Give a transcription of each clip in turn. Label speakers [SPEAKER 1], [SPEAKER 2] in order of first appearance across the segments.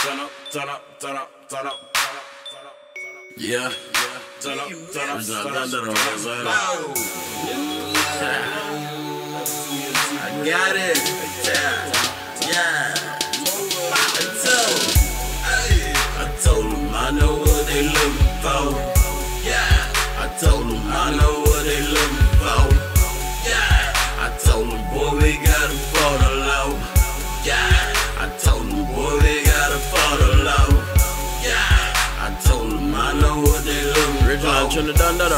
[SPEAKER 1] Yeah. I got it. Yeah. I told them I know what they looking for. Yeah. I told them I know what they looking for. Yeah. I told them, boy, we gotta fall the low. Yeah. I told them, boy, we gotta fall the low. Yeah. I told them I know what they looking for.
[SPEAKER 2] Original Trinidad,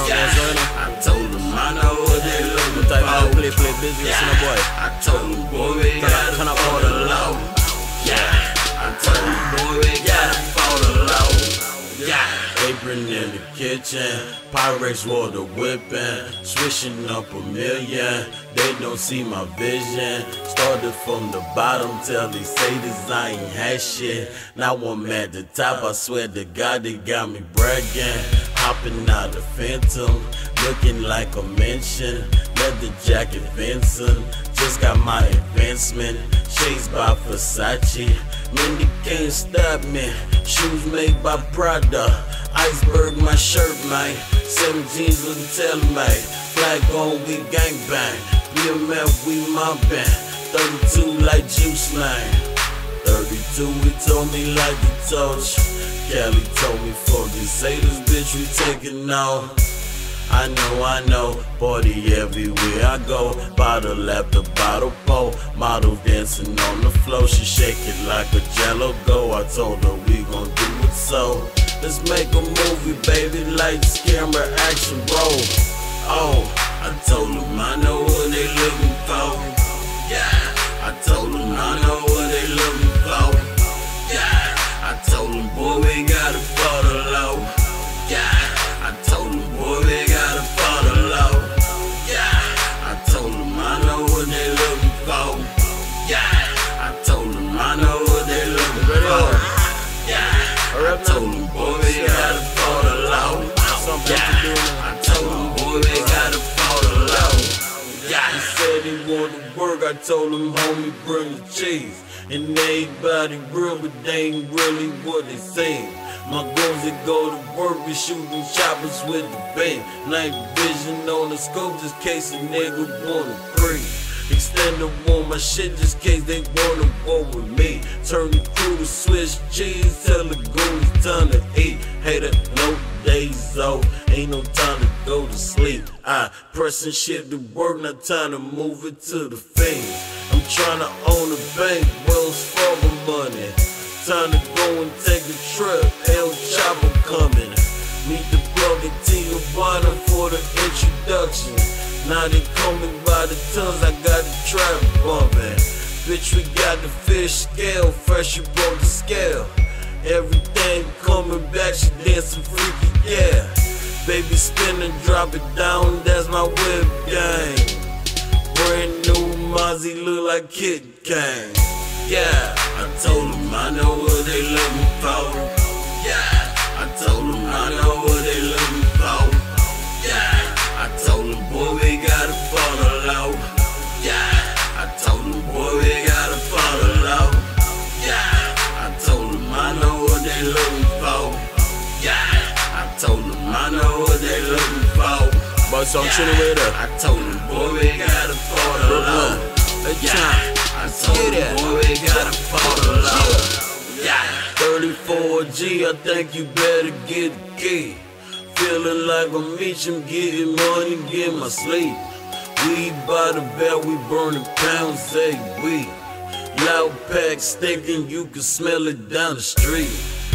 [SPEAKER 1] I told them I know what they looking for.
[SPEAKER 2] Type of play business, yeah. Boy.
[SPEAKER 1] I told them, boy, we gotta fall the low. Yeah. I told them, boy, we gotta fall the low. Yeah. Apron in the kitchen, Pyrex water whipping, swishing up a million. They don't see my vision. Started from the bottom till they say this I ain't had shit. Now I'm at the top, I swear to God they got me bragging. Hopping out the Phantom, looking like a mansion. Leather jacket Vincent, just got my advancement. Shades by Versace, man they can't stop me. Shoes made by Prada, Iceberg my shirt man. 17s with Telemate, flag on we gangbang. BMF we my band, 32 like Juice man. 32 we told me like the torch. Cali told me fuck these haters, bitch we taking off. I know, party everywhere I go. Bottle after bottle pour, model dancing on the floor. She shake it like a jello go. I told her we gon' do it so. Let's make a movie, baby, lights, camera, action, roll. Oh, I told them I know what they looking for. Yeah, I told them I know what they looking for. Yeah, I told them, boy, we gotta fall the low. Yeah, I told them, boy, we gotta fall the low. Yeah, I told them I know what they looking for. Yeah, I told them I know what they looking for. Yeah, I told them, boy, we gotta fall the low. Yeah, I told them, boy, we gotta fall the low. Yeah, he said he wanted to work. I told him, homie, bring the cheese. And everybody real, but they ain't really what they saying. My goals that go to work, we shooting choppers with the band. Night vision on the scope, just case a nigga wanna breathe. Extend the war, my shit just case they wanna war with me. Turn the crew to Swiss cheese, tell the goons time to eat. Hater, no days off, ain't no time to go to sleep. I pressing shit to work, not time to move it to the fiends. I'm tryna own a bank, Wells Fargo money. Time to go and take a trip, El Chapo coming. Meet the plug in Tijuana for the introduction. Now they coming by the tons, I got the trap bumping. Bitch, we got the fish scale, fresh you broke the scale. Everything coming back, she dancing freaky, yeah. Baby spin and drop it down, that's my whip gang. Brand new Mozzie look like Kid Kane. Yeah, I told them I know what they looking for. Yeah, I told them I know what they looking for. Yeah, I told them, boy, we gotta fall the low. Yeah, I told them, boy, we gotta fall the low. Yeah, I told them I know what they looking for. Yeah, I told them I know what they looking for.
[SPEAKER 2] But some Trinidad.
[SPEAKER 1] I told them, boy, we gotta fall the low. Yeah, I told them, boy, we gotta fall the low. Yeah, 34G, I think you better get the key. Feeling like I'm Meacham, getting money, get my sleep. We by the bell, we burning pounds a week. Loud pack stinking, you can smell it down the street.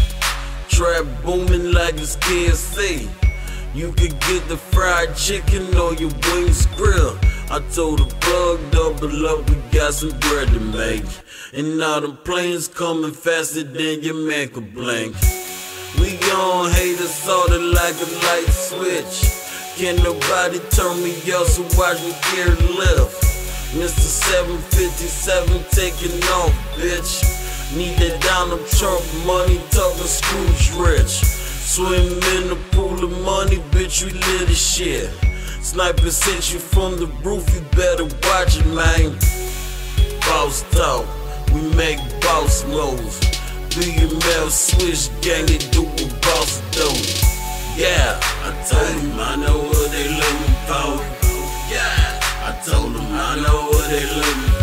[SPEAKER 1] Trap booming like it's KFC. You could get the fried chicken or your wings grilled. I told the plug, double up, we got some bread to make. And now them planes coming faster than your man could blink. We on haters sorta like a light switch. Can't nobody turn me up, so watch me gear lift. Mr. 757 taking off, bitch. Need that Donald Trump money, talking Scrooge rich. Swim in the pool of money, bitch, we lit as shit. Snipers hit you from the roof, you better watch it, man. Boss talk, we make boss moves. BML switch gang, they do what boss do. Yeah, I told them I know what they looking for. Yeah, I told them I know what they looking for.